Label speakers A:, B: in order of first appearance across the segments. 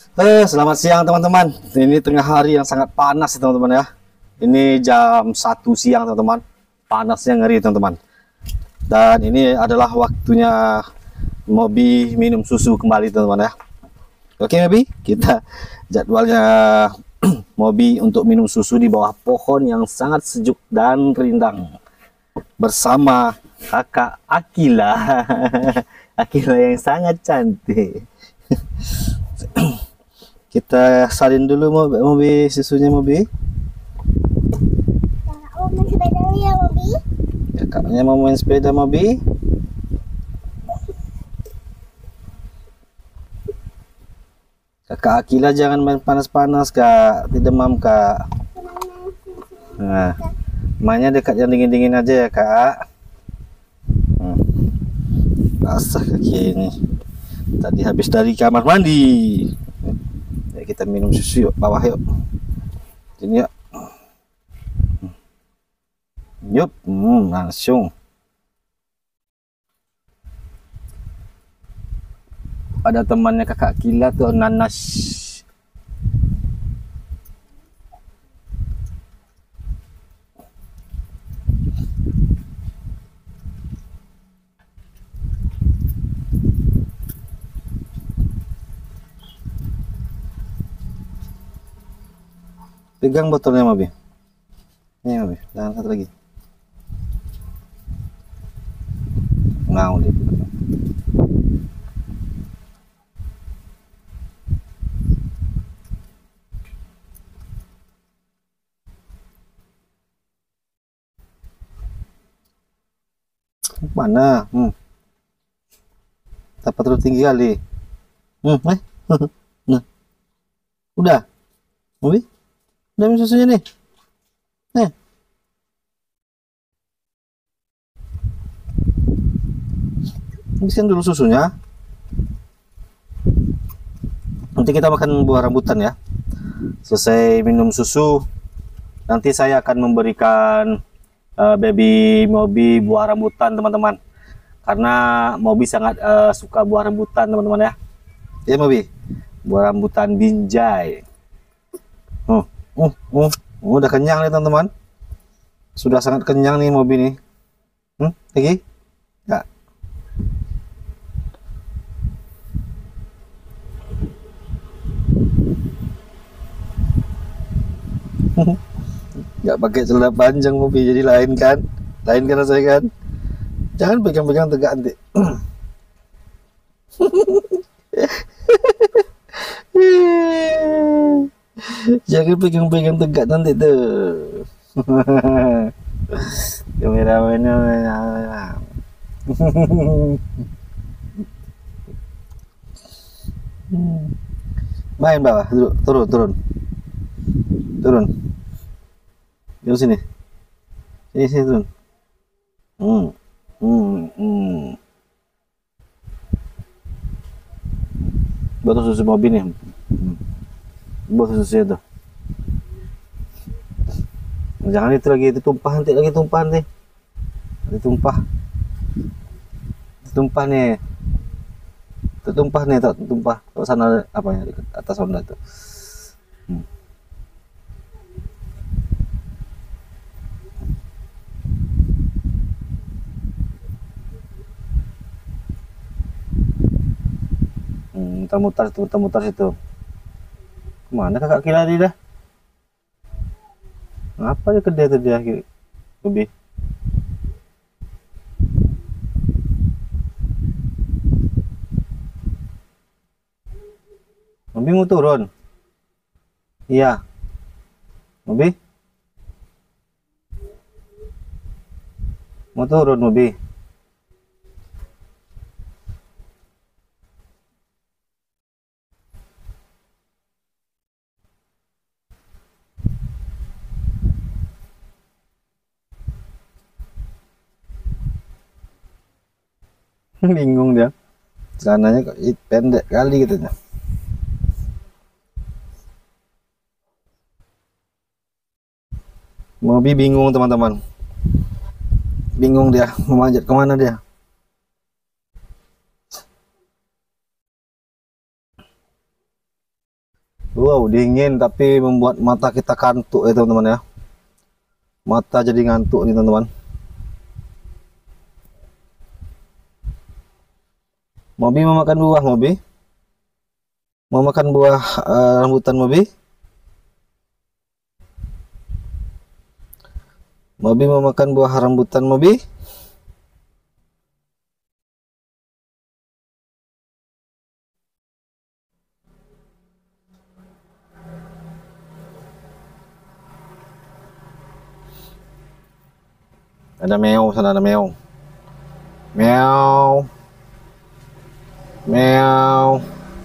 A: Selamat siang teman-teman. Ini tengah hari yang sangat panas ya teman-teman ya. Ini jam 1 siang teman-teman. Panasnya ngeri teman-teman. Dan ini adalah waktunya Mobi minum susu kembali teman-teman ya. Oke Mobi, kita jadwalnya Mobi untuk minum susu di bawah pohon yang sangat sejuk dan rindang bersama kakak Akila. Akila yang sangat cantik. Kita salin dulu Mobi susunya Mobi.
B: Kakak mau main sepeda ya, Mobi?
A: Kakaknya mau main sepeda Mobi. Kakak Akila jangan main panas-panas kak, tidak demam kak. Nah, mainnya dekat yang dingin-dingin aja ya kak. Basah kaki ini. Tadi habis dari kamar mandi. Ya, kita minum susu yuk, bawah yuk. Sini yuk. Yup, langsung. Ada temannya kakak Kila tuh, Nanas. Pegang botolnya Mobi. Ini Mobi, jangan satu lagi. Ngau dia. Mana? Dapat terlalu tinggi kali. Nah, udah, Mobi, udah minum susunya nih. Habisin dulu susunya. Nanti kita makan buah rambutan ya. Selesai minum susu, nanti saya akan memberikan baby Mobi buah rambutan teman-teman. Karena Mobi sangat suka buah rambutan teman-teman ya. Ya Mobi, buah rambutan binjai. Udah kenyang nih teman-teman. Sudah sangat kenyang nih Mobi nih. Lagi? Ya. Nggak pakai celana panjang Mobi, jadi lain kan rasanya kan. Jangan pegang-pegang tegak nanti. Jangan pegang-pegang tegak nanti tuh. Kameramennya main bawah, turun di sini turun. Botol susu Mobi nih. Botol susunya tuh. Jangan itu lagi, itu tumpah nanti, tumpah nih, ke sana apa ya, di atas sana itu. Muter-muter situ. Kemana kakak Kila dia dah? Ngapa dia kedai tadi dia Mobi? Mobi mau turun? Iya. Mobi? Mau turun Mobi? Bingung dia. Celananya kok pendek kali gitu. Mobi bingung teman-teman. Bingung dia mau manjat kemana dia. Wow, dingin tapi membuat mata kita kantuk ya teman-teman ya. Mata jadi ngantuk nih teman-teman. Mobi mau makan buah, Mobi? Mau makan buah rambutan, Mobi? Mobi mau makan buah rambutan, Mobi? Ada meow, sana ada meow. Meow. Meow.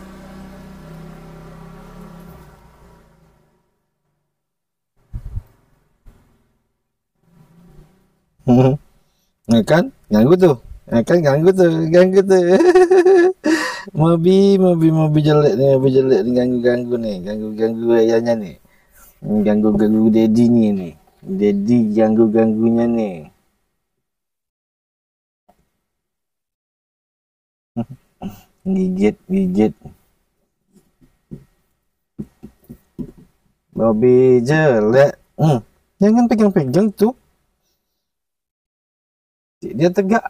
A: Nah, kan? Ganggu tuh. Nah, kan ganggu tuh, ganggu tuh. Mobi jelek nih, mobi jelek nih, ganggu nih, ganggu ayahnya nih. Ganggu Dedi nih. Dedi ganggunya nih. Gigit. Mobi jelek. Jangan pegang-pegang tuh. Dia tegak.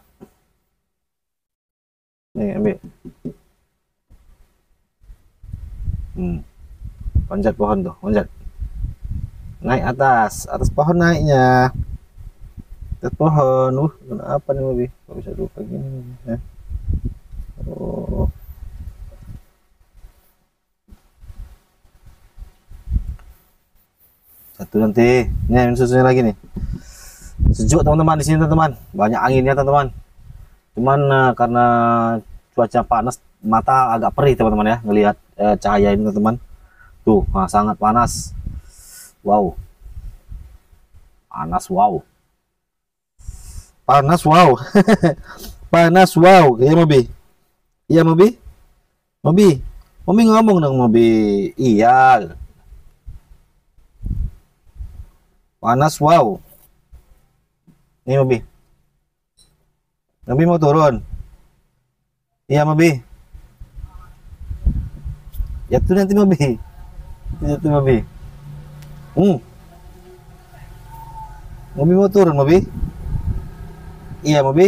A: Nih, ambil. Panjat pohon tuh, panjat. Naik atas pohon naiknya. Atas pohon. Kenapa nih Mobi? Kok bisa lupa gini? Ya. Oh. Satu nanti. Ini susunya lagi nih. Sejuk teman-teman di sini teman-teman. Banyak anginnya teman-teman. Cuman karena cuaca panas, mata agak perih teman-teman ya ngelihat cahaya ini teman-teman. Tuh, sangat panas. Wow. Panas wow. Panas wow. Panas wow. Iya Mobi. Iya Mobi. Mobi ngomong dong Mobi. Iya. Panas wow. Nih Mobi. Mobi mau turun. Iya Mobi. Jatuh nanti Mobi. Jatuh Mobi. Mobi mau turun Mobi. Iya Mobi.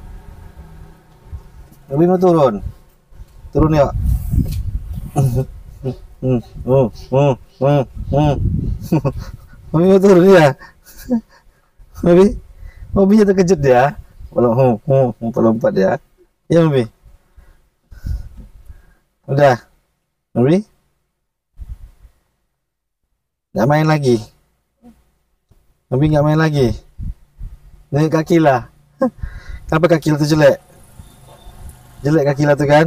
A: Mobi mau turun. Turun ya. Mobi mau turun ya. Mobinya terkejut ya. Kalau lompat ya. Iya Mobi. Udah. Mobi. Nggak main lagi. Mobi nggak main lagi. Naik kaki lah. Kenapa kaki lah tuh jelek? Jelek kaki lah tuh kan?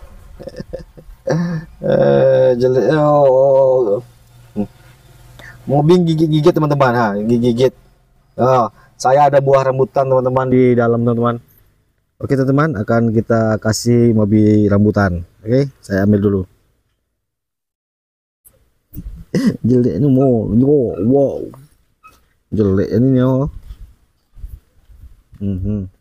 A: Jelek. Oh. Mobi gigit teman-teman. Gigit. Oh, saya ada buah rambutan teman-teman di dalam teman-teman. Oke teman-teman, akan kita kasih Mobi rambutan. Oke, saya ambil dulu. Jelek ini mau, wow, jelek ini yo.